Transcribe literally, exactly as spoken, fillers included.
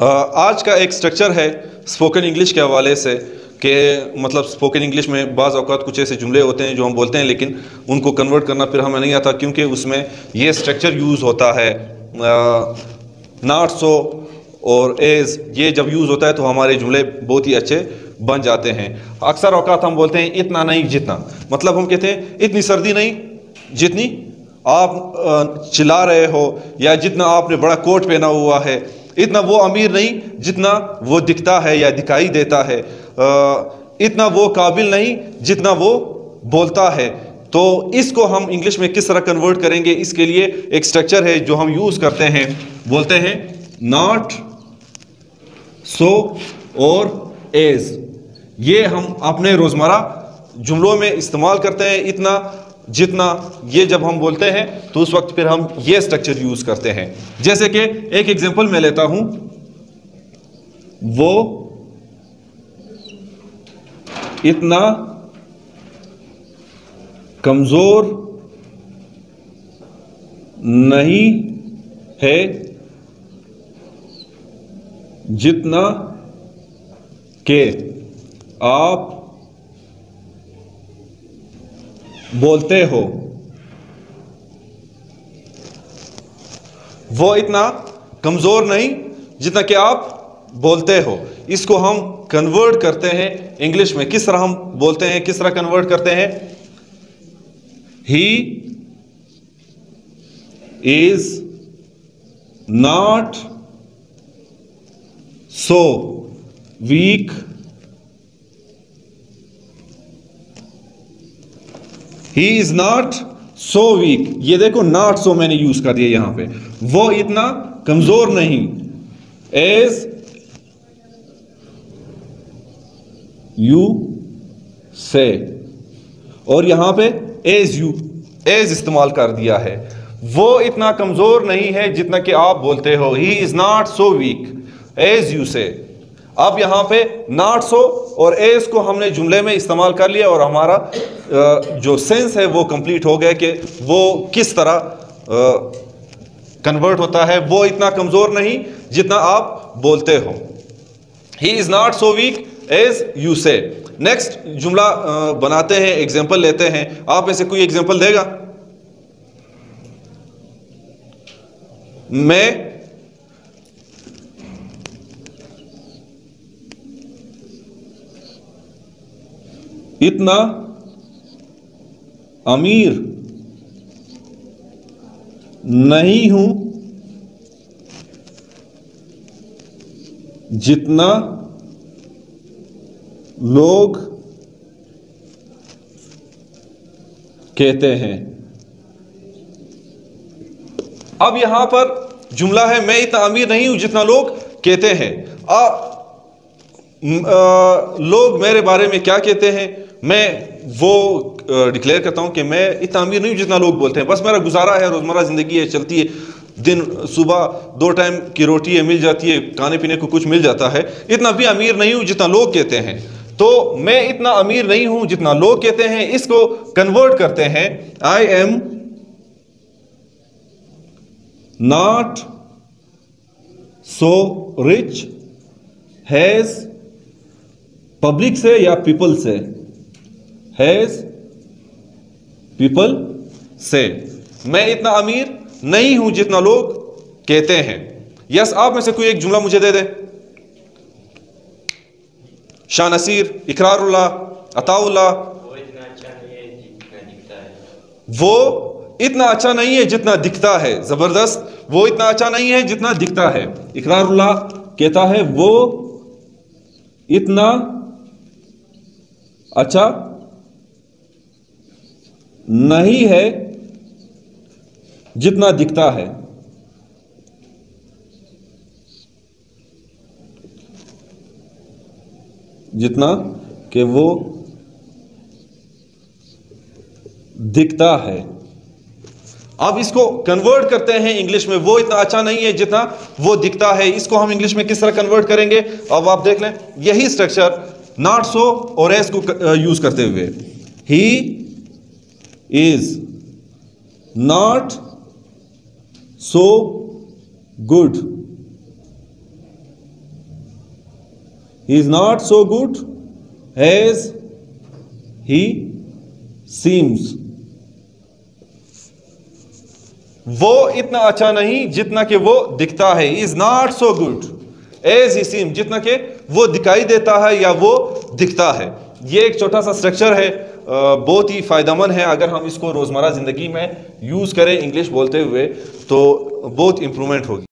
आज का एक स्ट्रक्चर है स्पोकन इंग्लिश के हवाले से कि मतलब स्पोकन इंग्लिश में बाज़ औक़ात कुछ ऐसे जुमले होते हैं जो हम बोलते हैं लेकिन उनको कन्वर्ट करना फिर हमें नहीं आता, क्योंकि उसमें ये स्ट्रक्चर यूज़ होता है नॉट सो और एज़। ये जब यूज़ होता है तो हमारे जुमले बहुत ही अच्छे बन जाते हैं। अक्सर औक़ात हम बोलते हैं इतना नहीं जितना, मतलब हम कहते हैं इतनी सर्दी नहीं जितनी आप चिल्ला रहे हो, या जितना आपने बड़ा कोट पहना हुआ है। इतना वो अमीर नहीं जितना वो दिखता है या दिखाई देता है। इतना वो काबिल नहीं जितना वो बोलता है। तो इसको हम इंग्लिश में किस तरह कन्वर्ट करेंगे, इसके लिए एक स्ट्रक्चर है जो हम यूज़ करते हैं। बोलते हैं नॉट सो और एज। ये हम अपने रोज़मर्रा जुमलों में इस्तेमाल करते हैं। इतना जितना, ये जब हम बोलते हैं तो उस वक्त फिर हम ये स्ट्रक्चर यूज करते हैं। जैसे कि एक एग्जांपल मैं लेता हूं, वो इतना कमजोर नहीं है जितना कि आप बोलते हो। वो इतना कमजोर नहीं जितना कि आप बोलते हो। इसको हम कन्वर्ट करते हैं इंग्लिश में। किस तरह हम बोलते हैं, किस तरह कन्वर्ट करते हैं? He is not so weak he is not so weak. ये देखो नॉट सो मैंने यूज कर दिया यहां पे। वो इतना कमजोर नहीं, एज यू से, और यहां पे एज यू एज इस्तेमाल कर दिया है। वो इतना कमजोर नहीं है जितना कि आप बोलते हो। He is not so weak as you say. अब यहां पे नॉट सो और एज को हमने जुमले में इस्तेमाल कर लिया और हमारा जो सेंस है वो कंप्लीट हो गया कि वो किस तरह कन्वर्ट होता है। वो इतना कमजोर नहीं जितना आप बोलते हो। He is not so weak as you say. Next जुमला बनाते हैं, एग्जांपल लेते हैं। आप में से कोई एग्जांपल देगा? मैं इतना अमीर नहीं हूं जितना लोग कहते हैं। अब यहां पर जुमला है मैं इतना अमीर नहीं हूं जितना लोग कहते हैं। आ, आ, लोग मेरे बारे में क्या कहते हैं, मैं वो डिक्लेयर करता हूं कि मैं इतना अमीर नहीं हूं जितना लोग बोलते हैं। बस मेरा गुजारा है, रोजमर्रा जिंदगी है, चलती है। दिन सुबह दो टाइम की रोटी है, मिल जाती है, खाने पीने को कुछ मिल जाता है। इतना भी अमीर नहीं हूं जितना लोग कहते हैं। तो मैं इतना अमीर नहीं हूं जितना लोग कहते हैं, इसको कन्वर्ट करते हैं। I am not so rich has, public से या पीपल से, हैज पीपल से। मैं इतना अमीर नहीं हूं जितना लोग कहते हैं। यस, आप में से कोई एक जुमला मुझे दे दे। शानसीर, इकरारुल्लाह, अताउल्लाह। वो इतना अच्छा नहीं है जितना दिखता है। जबरदस्त। वो इतना अच्छा नहीं है जितना दिखता है। इकरारुल्लाह कहता है वो इतना अच्छा नहीं है जितना दिखता है। जितना कि वो दिखता है। अब इसको कन्वर्ट करते हैं इंग्लिश में। वो इतना अच्छा नहीं है जितना वो दिखता है। इसको हम इंग्लिश में किस तरह कन्वर्ट करेंगे, अब आप देख लें। यही स्ट्रक्चर नॉट सो और एस को यूज करते हुए। He is not so good he is not so good as he seems. वो इतना अच्छा नहीं जितना कि वो दिखता है। Is not so good as he seem, जितना कि वो दिखाई देता है या वो दिखता है। ये एक छोटा सा स्ट्रक्चर है, बहुत ही फ़ायदेमंद है। अगर हम इसको रोज़मर्रा ज़िंदगी में यूज़ करें इंग्लिश बोलते हुए तो बहुत इम्प्रूवमेंट होगी।